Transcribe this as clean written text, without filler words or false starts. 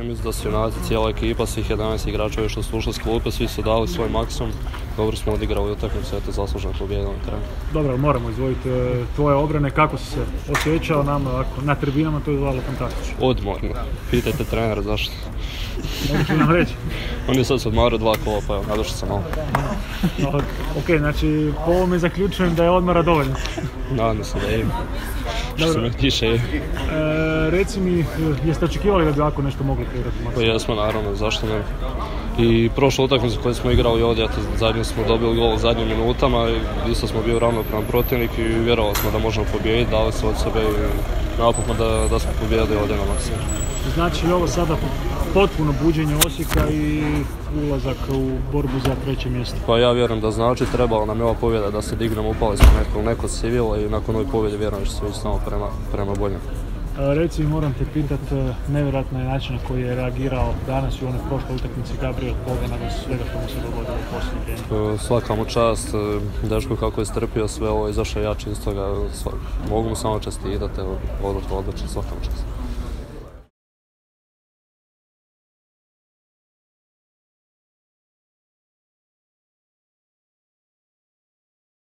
Ja mislim da su junaci, cijela ekipa, svih 11 igrača što su ušli s klupe, svi su dali svoj maksimum. Dobro smo odigrali utakmicu, eto zasluženo pobjedili na kraju. Dobro, moramo izdvojiti tvoje obrane, kako si se osjećao nama na tribinama, to je izgledalo fantastično. Odmorno. Pitajte trenera zašto. Mogu ću nam reći? On je sad se odmarao 2 kola, pa evo, nadošao sam malo. Ok, znači po ovome zaključujem da je odmora dovoljno. Nadam se da je. Što se me tiše je. Reci mi, jeste očekivali da bi ovako nešto mogli kreirati? Pa jesmo, naravno, zašto ne. I prošlu utakmicu koju smo igrali ovdje, zadnju smo dobili gol u zadnjim minutama, isto smo bili ravnopravan protivnik i vjerovali smo da možemo pobijediti, dali smo od sebe i napokon da smo pobijedili ovdje na maksimum. Znači li ovo sada potpuno buđenje Osijeka i ulazak u borbu za 3. mjesto? Pa ja vjerujem da znači, trebala nam je ova pobjeda da se dignemo, upali smo neko civilo i nakon ove pobjede vjerujem da će se ići samo prema boljem. Reci, moram te pitat, nevjerojatno je način na koji je reagirao danas u onoj prošloj utakmici Gabriel Poga nakon svega što mu se dogodilo u posljednje vrijeme. Svaka mu čast, dečko kako je strpio sve ovo, izašao jači iz toga, mogu mu samo čestitati, odlično, svaka mu čast.